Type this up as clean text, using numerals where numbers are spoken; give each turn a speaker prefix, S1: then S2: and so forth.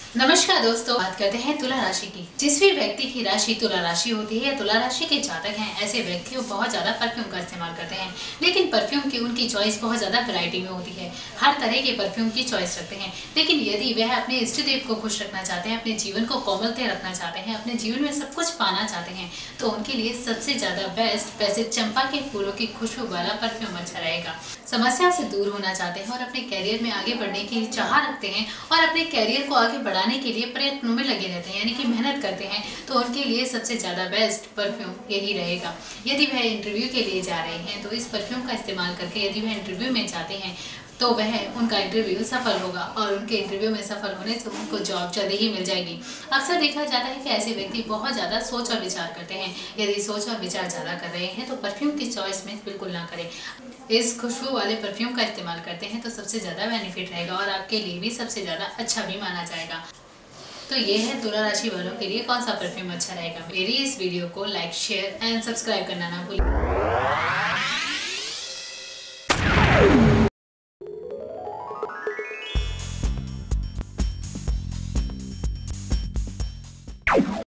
S1: नमस्कार दोस्तों, बात करते हैं तुला राशि की। जिस भी व्यक्ति की राशि तुला राशि होती है या तुला राशि के जातक हैं, ऐसे व्यक्ति बहुत ज्यादा परफ्यूम का इस्तेमाल करते हैं। लेकिन परफ्यूम की उनकी चॉइस बहुत ज्यादा वैरायटी में होती है। हर तरह के परफ्यूम की चॉइस रखते हैं। लेकिन यदि वह अपने इष्ट देव को खुश रखना चाहते हैं, अपने जीवन को कोमलता रखना चाहते हैं, अपने जीवन में सब कुछ पाना चाहते हैं, तो उनके लिए सबसे ज्यादा बेस्ट वैसे चंपा के फूलों की खुशबू वाला परफ्यूम अच्छा रहेगा। समस्या से दूर होना चाहते हैं और अपने कैरियर में आगे बढ़ने की चाह रखते हैं और अपने कैरियर को आगे बढ़ाने के लिए प्रयत्नों में लगे रहते हैं, यानी कि मेहनत करते हैं, तो उनके लिए सबसे ज़्यादा बेस्ट परफ्यूम यही रहेगा। यदि वह इंटरव्यू के लिए जा रहे हैं तो इस परफ्यूम का इस्तेमाल करके यदि वह इंटरव्यू में जाते हैं तो वह उनका इंटरव्यू सफल होगा और उनके इंटरव्यू में सफल होने से उनको जॉब जल्दी ही मिल जाएगी। अक्सर देखा जाता है कि ऐसे व्यक्ति बहुत ज़्यादा सोच और विचार करते हैं। यदि सोच और विचार ज़्यादा कर रहे हैं तो परफ्यूम की चॉइस में बिल्कुल ना करें। इस खुशबू वाले परफ्यूम का इस्तेमाल करते हैं तो सबसे ज़्यादा बेनिफिट रहेगा और आपके लिए भी सबसे ज़्यादा अच्छा भी माना जाएगा। तो ये है तुला राशि वालों के लिए कौन सा परफ्यूम अच्छा रहेगा। मेरी इस वीडियो को लाइक, शेयर एंड सब्सक्राइब करना ना भूलिए।